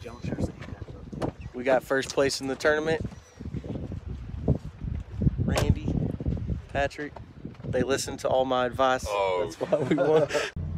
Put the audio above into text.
junctures that you have. We got first place in the tournament. Randy, Patrick, they listened to all my advice. Oh. That's why we won.